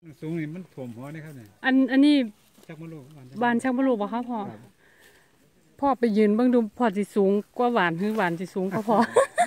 สูงนี่มันถ่วมหัวนี่ครับเนี่ยอันนี้ชักมะลูกบานชักมะลูกบ่คะพ่อไปยืนเบิ่งดูพ่อสิสูงกว่าหวานหรือหวานสิสูงกว่าพ่อ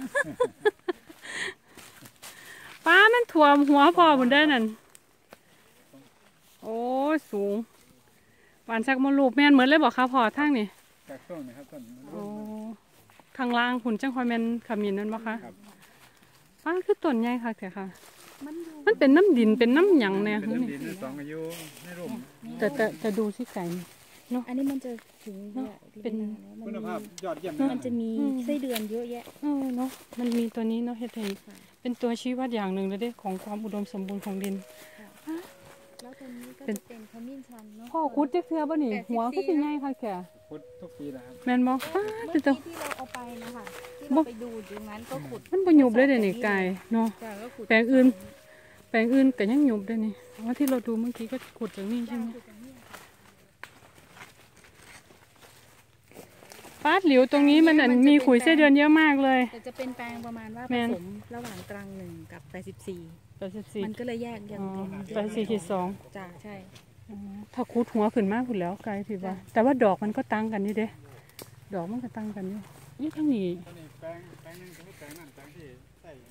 ป้ามันถ่วมหัวพ่อบนได้นั่นโอ้สูงหวานชักมะลูกแม่นเหมือนเลยบอกค่ะพ่อทางนี่จากต้นนะครับต้นโอ้ทางล่างหุ่นจังคอยแม่นขมิ้นนั่นบ่คะป้าคือต้นใหญ่ค่ะเถอะค่ะมันเป็นน้ำดินเป็นน้ำหยังเนี่ยเป็นน้ำดินสองอายุในร่มแต่ดูสิไก่เนาะอันนี้มันจะถึงเป็นคุณภาพยอดเยี่ยมมันจะมีไส้เดือนเยอะแยะเนาะมันมีตัวนี้เนาะเฮ็ดให้เป็นตัวชี้วัดอย่างหนึ่งเลยเด้ของความอุดมสมบูรณ์ของดินแล้วตัวนี้ก็จะเป็นขมิ้นชันเนาะพ่อคุดจักเทื่อบ่นี่หัวก็สิใหญ่ค่ะแกขุดทุกปีนะครับแม่นบ่ที่เราเอาไปนะคะที่เราไปดูตรงนั้นก็ขุดมันบ่หยุบเลยเด้นี่ไก่เนาะแปลงอื่นก็ยังหยุบได้นี่ว่าที่เราดูเมื่อกี้ก็ขุดจากนี่ใช่ไหมป้าหลิวตรงนี้มันมีขุยไส้เดือนเยอะมากเลยแต่จะเป็นแปลงประมาณว่าผสมระหว่างตรัง1กับ84มันก็เลยแยกอย่าง 84.2 จ้าใช่ถ้าคูดหัวขึ้นมากขึ้นแล้วไกลพี่ว่าแต่ว่าดอกมันก็ตั้งกันนี่เด้ดอกมันก็ตั้งกันอยู่นี่ทั้งนี้แปลงนึงก็แปลงนั่นแปลงที่ใส่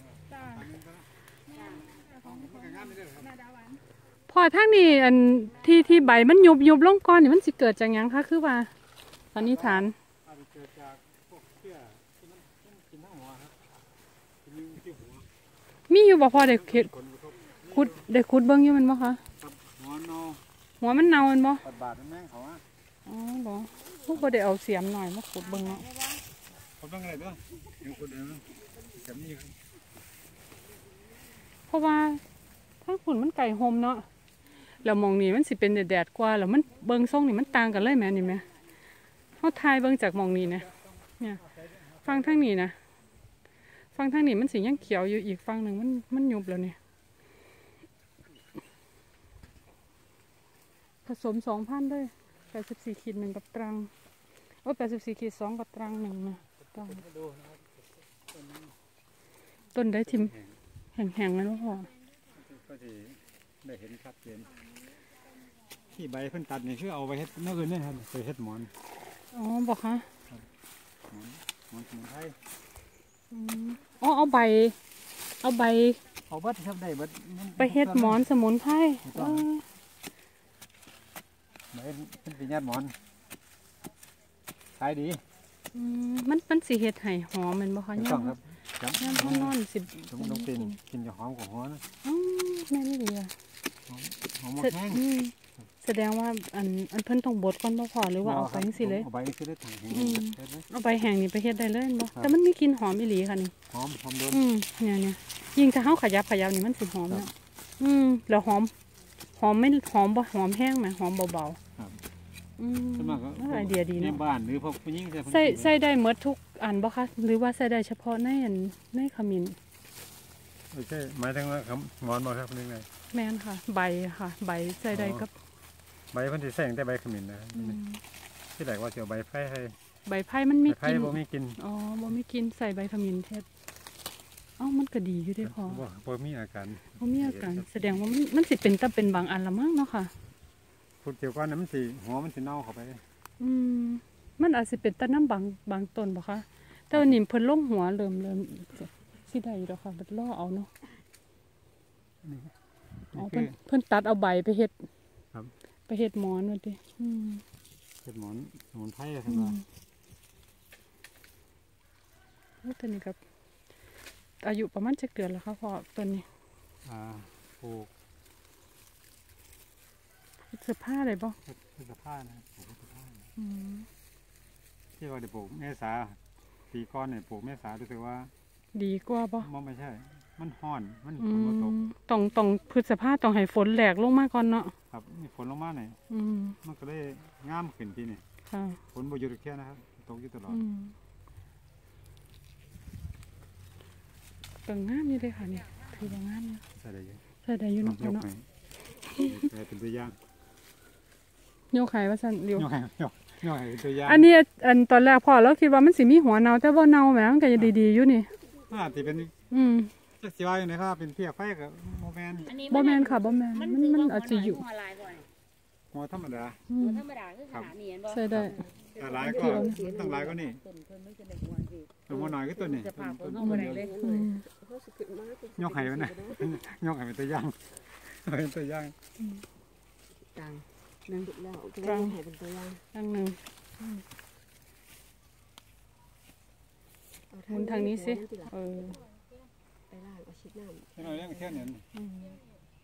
พอทั้งนี้อันที่ใบมันยุบลงก้อนนี่มันสิเกิดจากยังคะคือว่าสันนิษฐานเกิดจากพวกเชื้อที่มันกินทั้งหัวครับที่หัวมีอยู่บ่พอเด็กขุดเบิ้งอยู่มันบ่คะหัวมันเน่ามันบ่บาดแม่เขาอ่ะอ๋อบ่พวกบ่ได้เอาเสียมหน่อยมาขุดเบิ้งเนาะขุดเบิ้งอะไรด้วยยังขุดเสียมนี่ครับเพราะว่าถ้าขุดมันไก่โฮมเนาะแล้วมองนี่มันสิเป็นแดดกว่าแล้วมันเบิ้งส่งนี่มันต่างกันเลยแม่นี่แม่เขาทายเบิ้งจากมองนี่นะเนี่ยฟังทางนี้นะฟังทางนี้มันสียังเขียวอยู่อีกฟังหนึ่งมันยุบแล้วเนี่ยผสม2,000ด้วย84.1กับตรังโอ้84.2กับตรัง1นะต้นได้ทิมแห้งๆแล้วพ่อก็จะได้เห็นชัดเจนที่ใบเพิ่นตัดนี่คือเอาไปเฮ็ดนั่นคือเนี่ยครับไปเฮ็ดหมอนอ๋อบอกคะหมอนสมุนไพรอ๋อเอาใบบัดครับได้บัดไปเฮ็ดหมอนสมุนไพรใบเป็นปีญาติหมอนขายดีมันสีเฮ็ดให้หอมมันบ่คะย่ำครับย่ำห้องนอนสิต้องกินจะหอมกว่าหัวนะแม่นี่ดีอ่ะหอมแห้งแสดงว่าอันเพิ่นต้องบดก่อนบ่พอหรือว่าเอาไปจังซี่เลยเอาใบซื้อได้ถังเอาใบแห้งนี่ไปเฮ็ดได้เลยบ่แต่มันมีกลิ่นหอมอีหลีค่ะนี่หอมโดนเนี่ยยิ่งถ้าเฮาขยับนี่มันสิหอมเนาะแล้วหอมไม่หอมบ่หอมแห้งแหมหอมเบาๆไอเดียดีเนาะในบ้านหรือพวกผู้หญิงใส่ได้หมดทุกอันบ่คะหรือว่าใส่ได้เฉพาะในขมิ้นไม่ใช่หมายถึงว่าหมอนบ่ครับนี่ไงแม่นค่ะใบค่ะใบใส่ได้กับใบเพิ่นสิใส่แต่ใบขมิ้นนะที่แรกว่าสิเอาใบไผ่ให้ใบไผ่มันมีกลิ่นบ่มีกลิ่นอ๋อบ่มีกลิ่นใส่ใบขมิ้นเทศมันก็ดีอยู่เด้พอบ่มีอาการแสดงว่ามันสิเป็นบางอันละมั้งเนาะค่ะพูดเกี่ยวกับนั้นมันสิหัวมันสิเน่าเข้าไปมันอาจสิเป็นต้นน้ำบางต้นบ่คะแต่วันนี้เพิ่นลงหัวเริ่มสิได้ดอกค่ะบัดล่อเอาเนาะเพิ่นตัดเอาใบไปเฮ็ดหมอนว่าติเฮ็ดหมอนสมุนไพรซั่นว่าตัวนี้ครับอายุประมาณ7 เดือนแล้วค่ะพ่อต้นนี้ปลูกเสื้อผ้าอะไรบ่เสื้อผ้านะปลูกเสื้อผ้าที่ว่าได้ปลูกเมษาปีก่อนเนี่ยปลูกเมษารู้สึกว่าดีกว่าบ่ไม่ใช่มันร้อนมันฝนตกต้องพฤษภาต้องให้ฝนแหลกลงมาก่อนเนาะครับมีฝนลงมาหน่อยมันก็ได้งามขึ้นทีนี่ฝนบ่หยุดแค่นะครับตกอยู่ตลอดก็งามอยู่เลยค่ะเนี่ยถือว่างามเนี่ยใส่ได้อยู่เนาะเป็นตัวอย่างโยกไข่ว่าสั่นเดียวโยกไข่ตัวอย่างอันนี้ตอนแรกพ่อเราคิดว่ามันสิมีหัวเนาแต่ว่าเนาแหมมันก็จะดีๆอยู่นี่ที่เป็นจะสิว่าอย่างไรครับเป็นเพียไฟกับโมแมนบ่แม่นค่ะบ่แม่นมันอาจจะอยู่หัวลายบ่อยหัวธรรมดาหัวธรรมดาคือขนาดนี้เห็นบ่ใช่ได้ถ้าหลายก็ต้องหลายก็นี่ต้นเพิ่นไม่จะได้หัวสิตัวหัวหน่อยก็ตัวนี้จะพาเพิ่นต้เข้าน มาได้เลยอืมยกไห้มันน่ะยกไห้เป็นตัวย่างเป็นตัวย่างกลางนึงแล้วกลางให้เป็นตัวอย่างทางหนึงหมุนทางนี้สิเออไปล่างเอาชิดน้ำแค่น้อยเรื่องแค่นั้นอืม